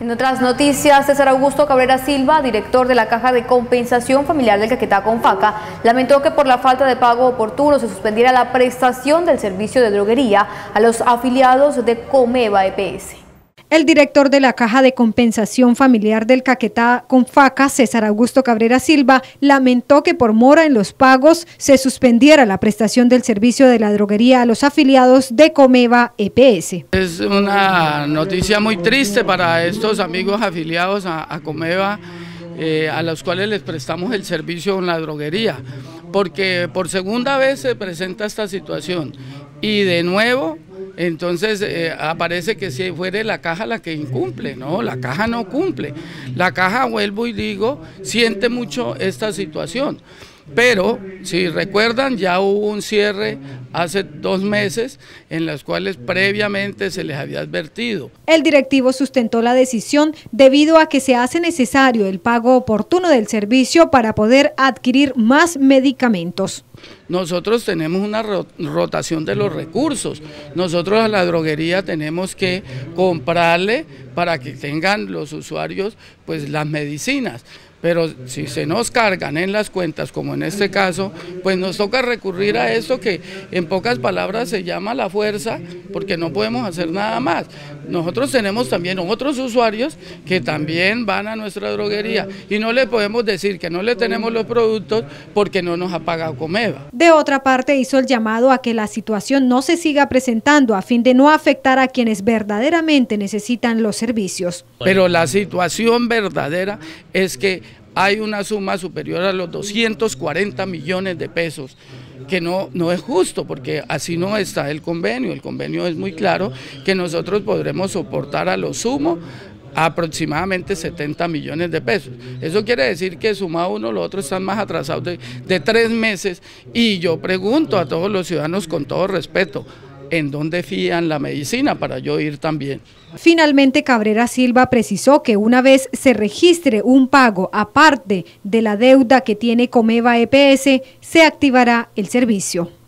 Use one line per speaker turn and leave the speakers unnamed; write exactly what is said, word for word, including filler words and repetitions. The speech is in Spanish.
En otras noticias, César Augusto Cabrera Silva, director de la Caja de Compensación Familiar del Caquetá Confaca, lamentó que por la falta de pago oportuno se suspendiera la prestación del servicio de droguería a los afiliados de Comeva E P S.
El director de la Caja de Compensación Familiar del Caquetá Confaca, César Augusto Cabrera Silva, lamentó que por mora en los pagos se suspendiera la prestación del servicio de la droguería a los afiliados de Comeva E P S.
Es una noticia muy triste para estos amigos afiliados a, a Comeva, eh, a los cuales les prestamos el servicio en la droguería, porque por segunda vez se presenta esta situación y de nuevo entonces eh, aparece que si fuera la caja la que incumple. No, la caja no cumple. La caja, vuelvo y digo, siente mucho esta situación. Pero, si recuerdan, ya hubo un cierre hace dos meses en los cuales previamente se les había advertido.
El directivo sustentó la decisión debido a que se hace necesario el pago oportuno del servicio para poder adquirir más medicamentos.
Nosotros tenemos una rotación de los recursos. Nosotros a la droguería tenemos que comprarle para que tengan los usuarios pues las medicinas. Pero si se nos cargan en las cuentas, como en este caso, pues nos toca recurrir a esto que en pocas palabras se llama la fuerza, porque no podemos hacer nada más. Nosotros tenemos también otros usuarios que también van a nuestra droguería y no le podemos decir que no le tenemos los productos porque no nos ha pagado Comeva.
De otra parte, hizo el llamado a que la situación no se siga presentando a fin de no afectar a quienes verdaderamente necesitan los servicios.
Pero la situación verdadera es que hay una suma superior a los doscientos cuarenta millones de pesos, que no, no es justo, porque así no está el convenio. El convenio es muy claro que nosotros podremos soportar a lo sumo aproximadamente setenta millones de pesos. Eso quiere decir que sumado uno, los otros están más atrasados de, de tres meses, y yo pregunto a todos los ciudadanos con todo respeto, ¿en dónde fían la medicina para yo ir también?
Finalmente, Cabrera Silva precisó que una vez se registre un pago aparte de la deuda que tiene Comeva E P S, se activará el servicio.